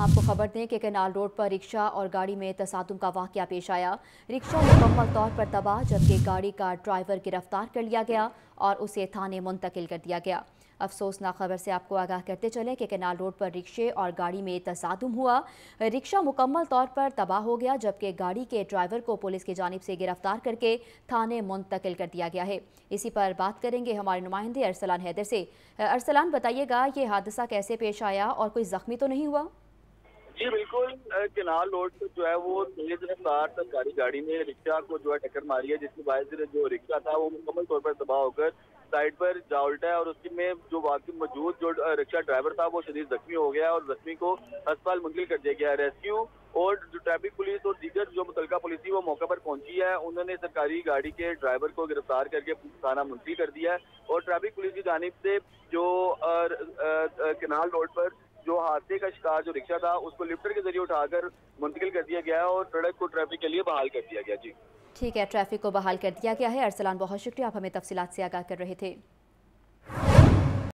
आपको खबर दें कि कैनाल रोड पर रिक्शा और गाड़ी में तसादुम का वाकया पेश आया। रिक्शा मुकम्मल तौर पर तबाह, जबकि गाड़ी का ड्राइवर गिरफ्तार कर लिया गया और उसे थाने मुंतकिल कर दिया गया। अफसोसनाक खबर से आपको आगाह करते चले कि कैनाल रोड पर रिक्शे और गाड़ी में तसादुम हुआ। रिक्शा मुकम्मल तौर पर तबाह हो गया, जबकि गाड़ी के ड्राइवर को पुलिस की जानिब से गिरफ्तार करके थाने मुंतकिल कर दिया गया है। इसी पर बात करेंगे हमारे नुमाइंदे अरसलान हैदर से। अरसलान, बताइएगा ये हादसा कैसे पेश आया और कोई जख्मी तो नहीं हुआ? जी बिल्कुल। केनाल रोड पर जो है वो तेज रफ्तार सरकारी गाड़ी ने रिक्शा को जो है टक्कर मारी है, जिसकी वजह से जो रिक्शा था वो मुकम्मल तौर पर तबाह होकर साइड पर जा उल्टा है और उसकी में जो वाकई मौजूद जो रिक्शा ड्राइवर था वो शदीद जख्मी हो गया और जख्मी को अस्पताल मुंतकिल कर दिया गया। रेस्क्यू और जो ट्रैफिक पुलिस और दीगर जो मुतलका पुलिस थी वो मौके पर पहुंची है। उन्होंने सरकारी गाड़ी के ड्राइवर को गिरफ्तार करके थाना मुंतकिल कर दिया है और ट्रैफिक पुलिस की जानिब से जो केनाल रोड पर जो हादसे का शिकार जो रिक्शा था उसको लिफ्टर के जरिए उठाकर मुंतकिल कर दिया गया और सड़क को ट्रैफिक के लिए बहाल कर दिया गया। जी ठीक है, ट्रैफिक को बहाल कर दिया गया है। अरसलान, बहुत शुक्रिया, आप हमें तफसीलात से आगाह कर रहे थे।